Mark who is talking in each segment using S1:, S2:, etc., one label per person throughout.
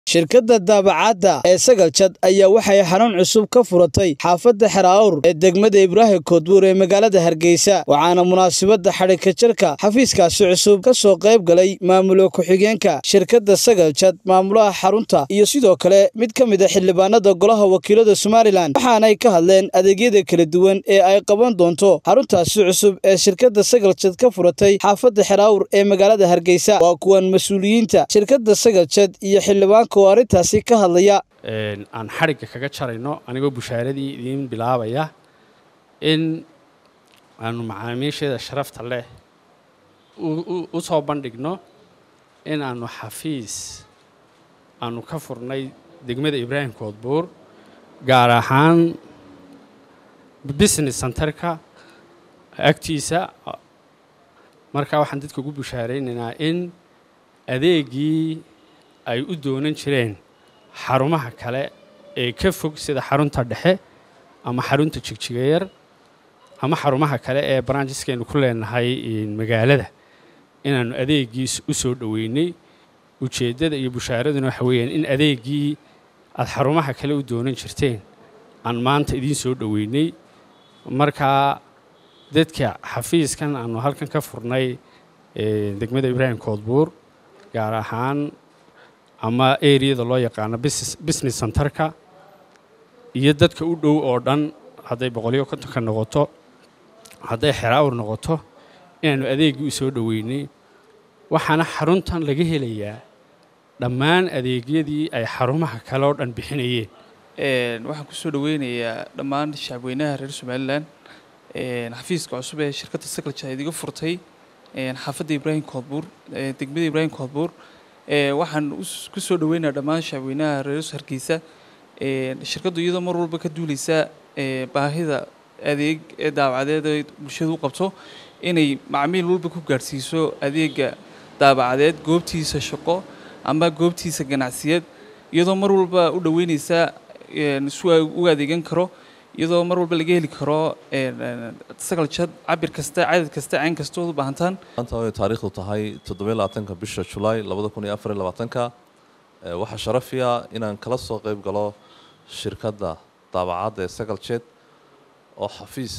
S1: shirkadda daabacadda ee Sagaljad ayaa waxay xarun cusub ka furatay xaafadda Xeraawr ee degmada Ibraahim Koodbuur ee magaalada Hargeysa waxaana munaasabadda xadhigka jarka xafiiskaasi cusub ka soo qayb galay maamulka ku-xigeenka shirkadda Sagaljad maamulaha xarunta iyo sidoo kale mid ka mid ah xildhibaanada golaha wakiilada Somaliland waxaana ay ka hadleen adeegyada kala duwan ee ay qaban doonto xaruntaasi cusub ee shirkadda Sagaljad ka furatay xaafadda Xeraawr ee magaalada Hargeysa waa kuwan mas'uuliyiinta shirkadda Sagaljad iyo xildhibaanka arintaasi ka hadlaya
S2: aan xariga kaga jarayno anigoo bushaaradii idin bilaabaya in aanu macaamiisheeda sharafta leh u soo bandhigno in aanu xafiis aanu ka furnay degmada Ibraahim Koodbuur gaar ahaan business centerka agtiisa marka waxaan dadka ugu bushaareynaa in adeegii ay u doonan jireen xarumaha kale ee ka fog sida xarunta dhexe ama xarunta jigjigeeyar ama xarumaha kale ee brancheskeenu ku leenahay magaalada inaanu adeegiis u soo dhaweynay ujeedada iyo bushaaraduna waxa weeyaan in adeegii aad xarumaha kale u doonan jirteen aan maanta idin soo dhaweynay marka dadka xafiiskan aanu halkan ka furnay degmada Ibraahim Koodbuur gaar ahaan ama area loo yaqaan business centerka iyo dadka u dhow oo dhan haday 150 ka noqoto haday Xeraawr noqoto inaanu adeegii u soo dhaweynay waxaana xaruntan laga helayaa dhammaan adeegyadii ay xarumaha kale oo dhan bixinayeen
S3: waxaan ku soo dhaweynayaa dhammaan shacabweynaha reer Somaliland xafiiska cusub ee shirkadda Sagaljad idiga furtay xaafadda Ibraahim Koodbuur degmada Ibraahim Koodbuur waxaan ku soo dhaweynaa dhammaan shacabweynaha reer Hargeysa shirkaddu iyadoo mar walba ka duuleysa baahida adeeg ee daabacadeed ee bulshadu u qabto inay macaamiil walba ku gaarsiiso adeega daabacadeed goobtiisa shaqo ama goobtiisa ganacsiyeed iyadoo mar walba u dhaweynaysa si ay u adeegan karo iyadoo mar walba laga heli karo Sagaljad cabir kasta cadad kasta aan kasto u baahantaan
S4: anta oo taariikhdu tahay 27 bisha July 2024 waxa sharafiya inaan kala soo qayb galo shirkadda daabacadda ee Sagaljad oo xafiis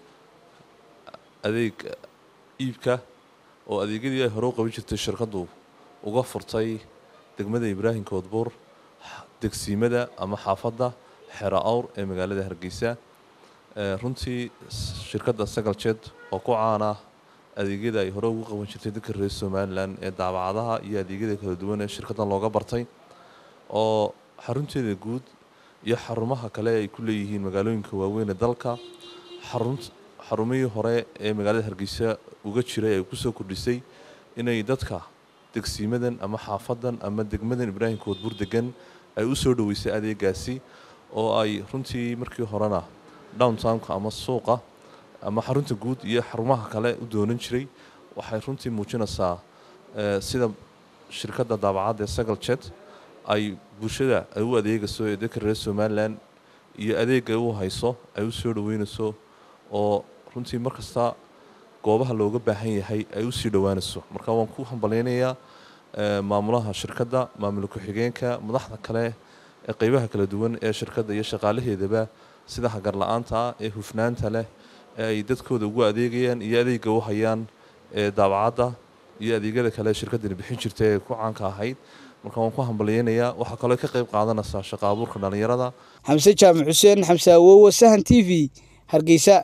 S4: adeeg iibka oo adeegyadii ay hore u qaban jirtay shirkaddu uga furtay degmada Ibraahim Koodbuur degsiimada ama xaafadda Xeraawr ee magaalada Hargeysa runtii shirkadda Sagaljad oo ku caan ah adeegyada ay hore ugu qaban jirtay dadka reer Somaliland ee daabacadaha iyo adeegyada kala duwan ee shirkaddan looga bartay oo xarunteeda guud iyo xarumaha kale ay ku leeyihiin magaalooyinka waaweyn ee dalka xarumihii hore ee magaalada Hargeysa uga jiray ay ku soo kordhisay inay dadka degsiimadan ama xaafaddan ama degmadan Ibraahim Koodbuur degan ay u soo dhaweysay adeegaasi oo ay runtii markii horena downtownka ama suuqa ama xarunta guud iyo xarumaha kale u doonan jiray waxay runtii muujinaysaa sida shirkadda daabacadda ee Sagaljad ay bulshada ay u adeegayso ee dadka reer Somaliland iyo adeegga uu hayso ay u soo dhaweynayso oo runtii markasta goobaha looga baahan yahay ay u sii dhawaanayso marka waan ku hambaleynayaa maamulaha shirkadda maamulka ku-xigeenka madaxda kale ee qaybaha kala duwan ee shirkadda iyo shaqaalaheedaba sida hagar la'aanta ee hufnaanta leh ee ay dadkooda ugu adeegayaan iyo adeegga u hayaan ee daabacadda iyo adeegyada kale shirkaddan bixin jirtay ee ku caanka ahayd marka waan ku hambaleynayaa waxa kale ka qayb qaadanaysa shaqo abuurka dhalinyarada
S1: Xamse Jaamac Xuseen Xamse Awowo Sahan TV Hargeysa